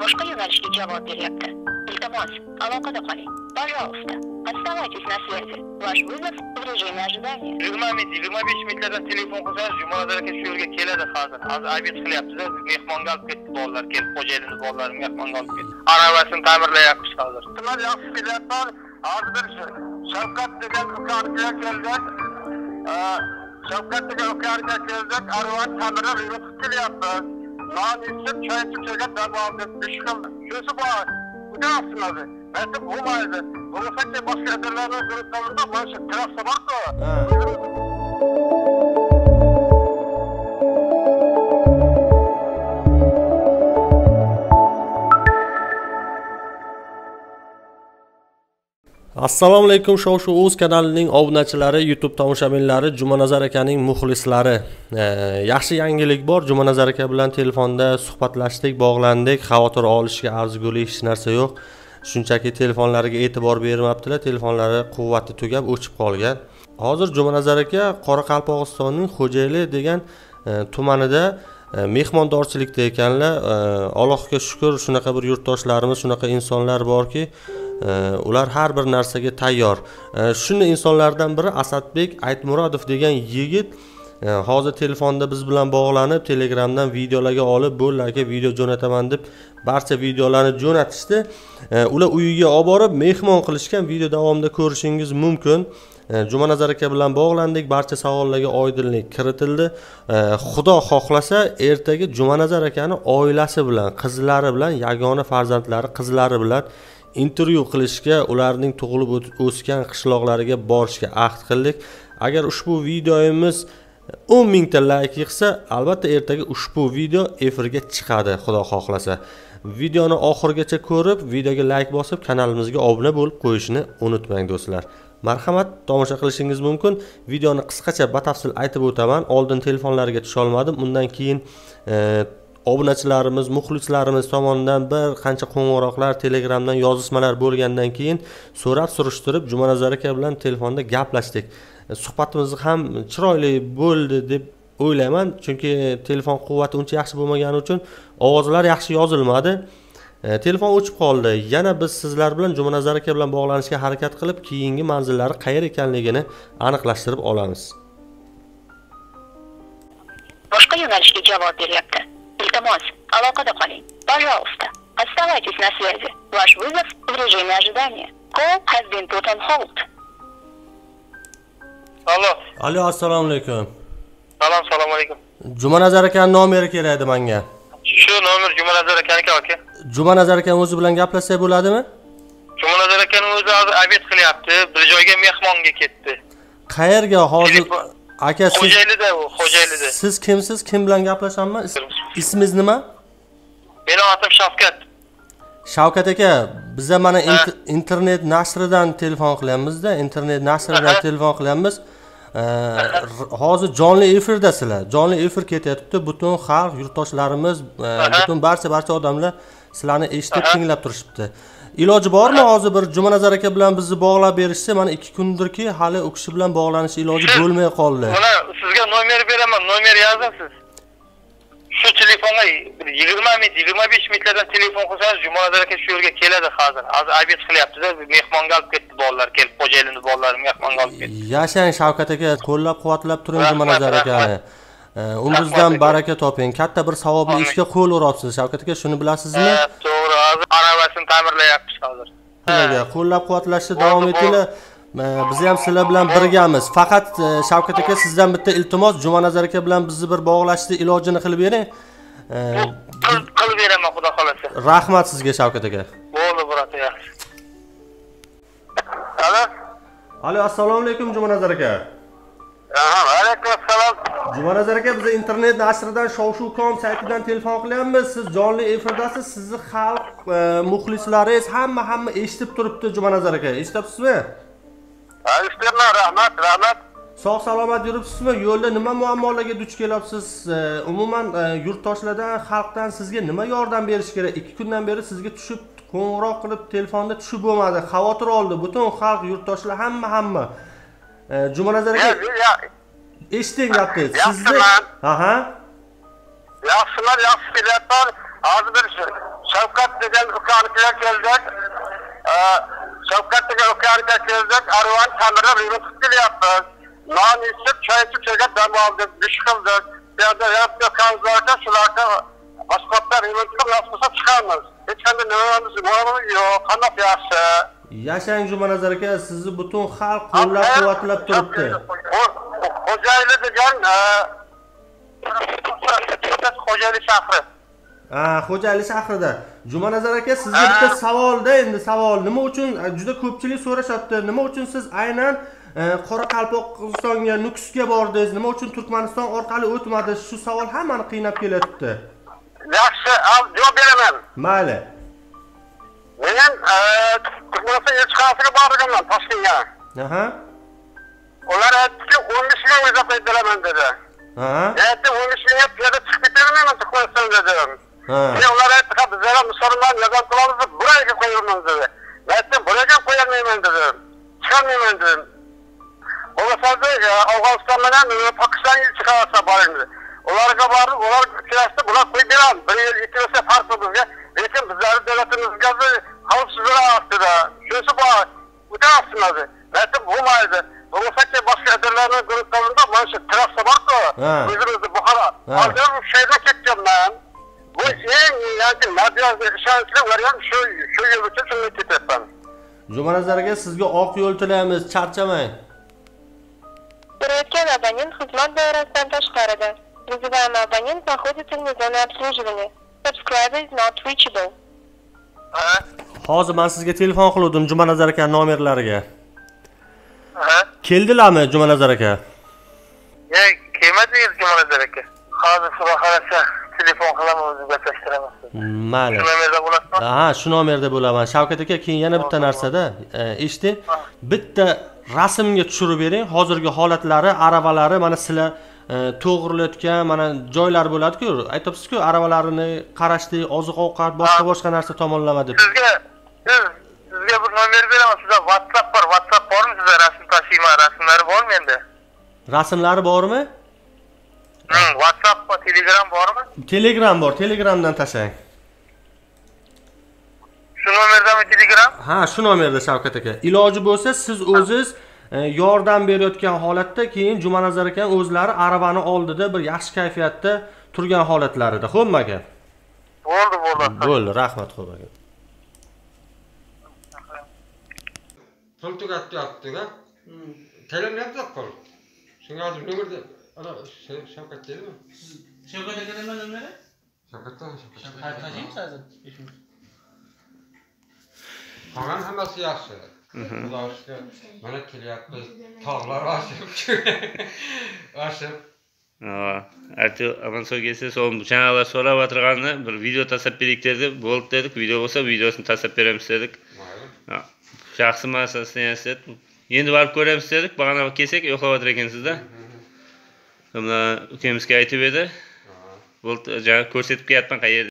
boshqa yo'nalishga javob beryapti. Iltimos, aloqada qoling. Пожалуйста, оставайтесь на связи. Ваш вызов в режиме ожидания. 20-25 minutlardan telefon qilsangiz, Jumanazar aka shu yerga keladi hozir. Hozir obed qilyapti-da, mehmonga olib ketdi bolalar, kelib xo'jayinimiz bolalari mehmonga olib ketdi. Aravasini ta'mirlayapmiz hozir. Sizlar yaxshi kelyapman. Hozir Shavkat degan ukamga keldik. Shavkat degan ukamga keldik. Arava ta'mirlab yurib kelyapmiz. Non ichib, choy ichib dam oldik. Shusi bor. Udarsizlar. Belki olmaydı. Bunu sanki başka ederlerine gruplarında başı terasa var da. Assalomu alaykum, Shov O'z kanalining obunachilari, YouTube tomoshabinlari, Jumanazar akaning muxlislari. Yaxshi yangilik bor. Jumanazar aka bilan telefonda suhbatlashdik, bog'landik. Xavotir olishga arzigulik hech narsa yo'q. Shunchaki telefonlariga e'tibor bermabdilar. Telefonlari quvvati tugab o'chib qolgan. Hozir Jumanazar aka Qoraqalpog'istonning Xo'jayli degan tumanida mehmondorchilikda ekanlar. Allohga shukr, shunaqa bir yurtdoshlarimiz, shunaqa insonlar borki, ular har bir narsaga tayyor. Shunday insonlardan biri Asadbek Aytmurodov degan yigit hozir telefonda biz bilan bog'lanib, Telegramdan videolarga olib, "Bo'llarga video jo'nataman" deb barcha videolarni jo'natishdi. Ular uyiga olib borib mehmon qilishgan. Video davomida ko'rishingiz mumkin. Jumanazar aka bilan bog'landik, barcha savollarga oydinlik kiritildi. Xudo xohlasa, ertaga Jumanazar akani oilasi bilan, qizlari bilan, yagona farzandlari, qizlari bilan intervyu qilishga, ularning tug'ilib o'sgan qishloqlariga borishga ahd qildik. Agar ushbu videomiz 10 mingta like yig'sa, albatta ertaga ushbu video efirga chiqadi, xudo xohlasa. Videoni oxirigacha ko'rib, videoga like bosib, kanalimizga obuna bo'lib qo'yishni unutmang do'stlar. Marhamat, tomosha qilishingiz mumkin. Videoni qisqacha batafsil aytib o'taman. Oldin telefonlariga tusha olmadim. Undan keyin obunachilarimiz, muxlislarimiz tomonidan bir qancha qo'ng'iroqlar, Telegramdan yozishmalar bo'lgandan keyin so'rab surishtirib Jumanazar aka bilan telefonda gaplashdik. Suhbatimiz ham chiroyli bo'ldi deb o'ylayman, chunki telefon quvvati uncha yaxshi bo'lmagani uchun ovozlar yaxshi yozilmadi. Telefon o'chib qoldi. Yana biz sizlar bilan Jumanazar aka bilan bog'lanishga harakat qilib, keyingi manzillari qayer ekanligini aniqlashtirib olamiz. Boshqa yo'nalishga javob beryapti. Iltimos, aloqada qoling. Пожалуйста, оставайтесь на связи. Ваш вызов в режиме ожидания. Call has been put on hold. Alo, assalomu alaykum. Assalomu alaykum. Jumanazar akaning nomeri kerak edi menga. Shu nomer Jumanazar akaniki aka. Jumanazar aka o'zi bilan gaplashsak bo'ladimi? Jumanazar akaning o'zi hozir obed qilyapti, bir joyga mehmonga ketdi. Qayerga hozir? Aka, siz Xo'jaylida u, Xo'jaylida. Siz kimsiz? Kim bilan gaplashaman? Ismingiz nima? Mening atim Shavkat. Shavkat aka, biza mana internet nashridan telefon qilyapmiz-da, internet nashridan telefon qilyapmiz. Hozir jonli efirdasizlar. Jonli efir ketyapti. Butun xalq, yurtdoshlarimiz, butun barcha odamlar sizlarni eshitib, tinglab turishibdi. Iloji bormi hozir bir Jumanazar aka bilan bizni bog'lab berishsa, mana 2 kundirki hali u kishi bilan bog'lanish iloji bo'lmay qoldi. Mana sizga nomer beraman, nomer yozing siz. Shu telefonga 20-25 minutlardan telefon qilsangiz, Jumanazar aka shu yerga keladi hozir. Hozir obed qilyapti-da, mehmonga olib ketdi bolalar, kelib xo'jayinimiz bolalari mehmonga olib ketdi. Yashang Shavkat aka, qo'llab-quvvatlab turing Jumanazar akani. Umringizdan baraka toping. Katta bir savobli ishga qo'l uribsiz Shavkat aka, shuni bilasizmi? To'g'ri, hozir aravasini ta'mirlayapmiz hozir. Qo'llab-quvvatlashda davom etinglar. Biz ham sizlar bilan birgamiz. Faqat Shavkat aka, sizdan bitta iltimos, Jumanazar aka bilan bizni bir bog'lashni ilojini qilib bering. Qilib beraman, xudo xolasa. Rahmat sizga Shavkat aka. Bo'ldi, brata, yaxshi. Alo, assalomu alaykum Jumanazar aka. Alaykum assalom. Jumanazar aka, biz internet nashridan shov.com saytidan telefon qilyapmiz. Siz jonli efirdasiz. Sizni xalq, muxlislaringiz hamma eshitib turibdi Jumanazar aka. Eshityapsizmi? Eshitaman, rahmat. Sog' salomat yuribsizmi? Yo'lda nima muammolarga duch kelyapsiz? Umuman yurtdoshlardan, xalqdan sizga nima yordam berish kerak? 2 kundan beri sizga tushib, qo'ng'iroq qilib telefonda tushib bo'lmadi. Xavotir oldi butun xalq, yurtdoshlar hamma. Jumanazar aka, eshiting gapni. Sizni yaxshi kelyapman. Hozir bir Shavkat degan ukanikilar keldik. Shavkat degan ukanikilar keldik. Arvan ta'mirlab remont qilib kelyapmiz. Non ichib, choy ichib, choyga dam oldik, dush qildik. Bu yerda yapga kanzlarga shularga asfaltlar remont qilib, nasibsa chiqamiz. Hech qanday nimalarimiz yo'q, qanday yaxshi. Yashang Jumanazar aka, sizni butun xalq qo'llab-quvvatlab turibdi. Xo'jayli degan Xo'jayli shahri. Xo'jayli shahrida. Jumanazar aka, sizga bitta savolda, endi savol, nima uchun juda ko'pchilik so'rashyapti, nima uchun siz aynan Qoraqalpog'istonga, Nukusga bordingiz, nima uchun Turkmaniston orqali o'tmadingiz? Shu savol hammani qiynab kelyapti. Yaxshi, javob beraman. Mayli. Men Turkmaniston elchixonasiga borganman, Toshkentga. Ular aytdiki, 15 ming o'zab beraman dedi. Aytdi, 15 mingga piyoda chiqib ketaman Turkmanistonga dedim. Men ular aytdi, bizlar musulmon yordam qilamiz deb burayga qo'yamiz dedi. Men aytdim, burayga qo'yolmayman dedim. Chiqolmayman dedim. Bo'lmasa Afg'oniston bilan Pokiston elchixonasiga boramiz. Ularga borib, ular kelsa, bular qo'yib beramiz. 1 yil, 2 yilsa farq bo'lmaydi. Lekin bizlar davlatimizga xavfsizlik ostida. Shunisi bor. O'tamiz. Aytdim, bo'lmaydi. Bo'lmasa boshqa adamlarni guruhlarida mana shu trassa bor-ku. O'zimizni Buxoro. Hozir shayda ketganman. Bu eng yoki maddiy ishonchli variant shu yo'l uchun shunday ketyapman. Jumanazar aka, sizga oq yo'l tilaymiz, charchamang. Советский абонент хизмат доирasidan tashqarida. Вызываемый абонент находится вне зоны обслуживания. Subscriber is not reachable. Hozir men sizga telefon qildim Jumanazar aka nomerlariga. Keldilarmi Jumanazar aka? Kelmadingiz Jumanazar aka. Hozir sura qarasa telefon qilaman, o'zingiz gaplashtiraman. Mayli. Shu nomerda bo'lasizmi? Shu nomerda bo'laman. Shavkat aka, keyin yana bitta narsada, eshiting. Bitta rasmga tushirib bering. Hozirgi holatlari, aravalari, mana sizlar to'g'rilayotgan mana joylar bo'ladi-ku, aytibsiz-ku, aravalarni qarashdik, oziq-ovqat, boshqa narsa tomonlama deb. Sizga bir nomer beraman, sizda WhatsApp bor. WhatsApp bormi sizda? Rasm tashiyman, rasmlari bormi endi? Rasmlari bormi? WhatsApp va Telegram bormi? Telegram bor, Telegramdan tashlang. Shu nomerdami Telegram? Shu nomerda Shavkat aka. Iloji bo'lsa siz o'ziz yordam berayotgan holatda keyin Jumanazar aka o'zlari aravani oldida bir yaxshi kayfiyatda turgan holatlarida, xo'pmi aka? Bo'ldi. Bo'ldi, rahmat xo'p aka. Pul tugatyapti-da. Telefon yapsak qol. Shunga hozir nomerda ana Shavkat deydimi? Shavkat aka nima nomeri? Shavkatdan. Qaytajingiz hozir? Qolgan hammasi yaxshi. Xudoga mana kelyapmiz. Tog'lar oshib. Artu aman so'g'isi so'm chanalar so'rab o'tirganda bir video tashlab berik dedi. Bo'ldi dedik. Video bo'lsa videosini tashlab beramiz dedik. Shaxsiy masalasini esa endi borib ko'ramiz dedik. Bag'ana kelsak yo'qlab o'tirar ekansiz-da. Mana ukimizga aytib edi. Bo'ldi, ko'rsatib qo'yapman qayerda